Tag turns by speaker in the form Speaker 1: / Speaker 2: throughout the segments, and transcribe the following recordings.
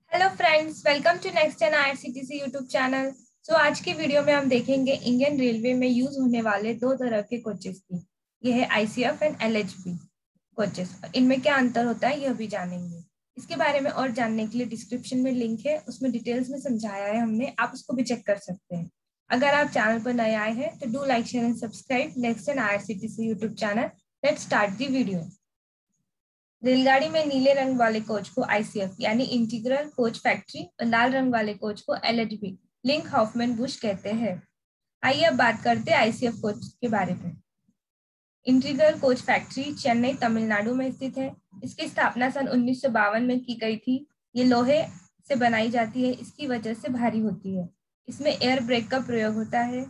Speaker 1: Hello friends, welcome to next gen IRCTC YouTube channel. आज की video में हम देखेंगे इंडियन रेलवे में यूज होने वाले दो तरह के कोचेस की। ये है आईसीएफ एंड एलएचबी कोचेस। इनमें क्या अंतर होता है यह भी जानेंगे। इसके बारे में और जानने के लिए डिस्क्रिप्शन में लिंक है, उसमें डिटेल्स में समझाया है हमने, आप उसको भी चेक कर सकते हैं। अगर आप चैनल पर नए आए हैं तो do like share and subscribe next gen IRCTC YouTube channel. Let's start the video. रेलगाड़ी में नीले रंग वाले कोच को आईसीएफ यानी इंटीग्रल कोच फैक्ट्री और लाल रंग वाले कोच को एलएचबी लिंक हॉफमैन बुश कहते हैं। आइए अब बात करते हैं आईसीएफ कोच के बारे में। Integral coach factory Chennai Tamil Nadu में स्थित है। इसकी स्थापना सन 1952 में की गई थी। ये लोहे से बनाई जाती है, इसकी वजह से भारी होती है। इसमें एयर ब्रेक का प्रयोग होता है।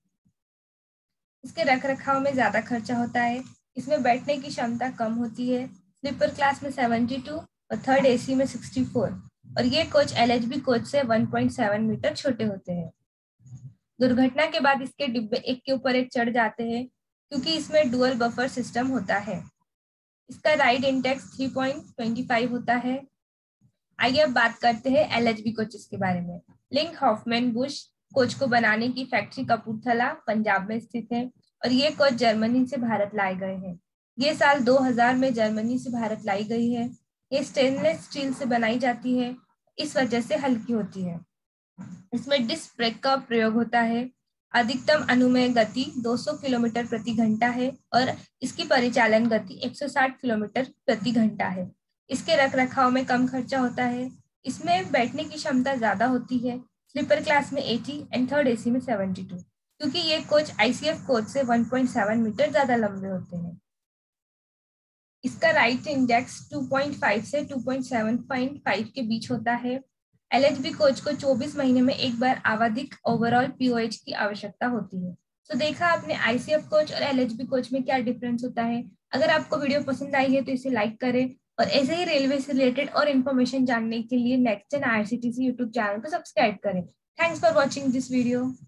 Speaker 1: इसके रख रखाव में ज्यादा खर्चा होता है। इसमें बैठने की क्षमता कम होती है। स्लीपर क्लास में 72 और थर्ड एसी में 64। और ये कोच एलएचबी कोच से 1.7 मीटर छोटे होते हैं। दुर्घटना के बाद इसके डिब्बे एक के ऊपर एक चढ़ जाते हैं क्योंकि इसमें डुअल बफर सिस्टम होता है। इसका राइड इंडेक्स 3.25 होता है। आइए अब बात करते हैं एलएचबी कोचेस के बारे में। लिंक हॉफमैन बुश कोच को बनाने की फैक्ट्री कपूरथला पंजाब में स्थित है और ये कोच जर्मनी से भारत लाए गए हैं। ये साल 2000 में जर्मनी से भारत लाई गई है। ये स्टेनलेस स्टील से बनाई जाती है, इस वजह से हल्की होती है। इसमें डिस्क ब्रेक का प्रयोग होता है। अधिकतम अनुमेय गति 200 किलोमीटर प्रति घंटा है और इसकी परिचालन गति 160 किलोमीटर प्रति घंटा है। इसके रख रखाव में कम खर्चा होता है। इसमें बैठने की क्षमता ज्यादा होती है। स्लीपर क्लास में 80 एंड थर्ड एसी में 72, क्योंकि ये कोच आईसीएफ कोच से 1.7 मीटर ज्यादा लंबे होते हैं। इसका राइट इंडेक्स 2.5 से 2.75 के बीच होता है। एलएचबी कोच को 24 महीने में एक बार आवधिक ओवरऑल पीओएच की आवश्यकता होती है। तो देखा आपने आईसीएफ कोच और एलएचबी कोच में क्या डिफरेंस होता है। अगर आपको वीडियो पसंद आई है तो इसे लाइक करें और ऐसे ही रेलवे से रिलेटेड और इन्फॉर्मेशन जानने के लिए next gen IRCTC YouTube channel को सब्सक्राइब करें। Thanks for watching this video.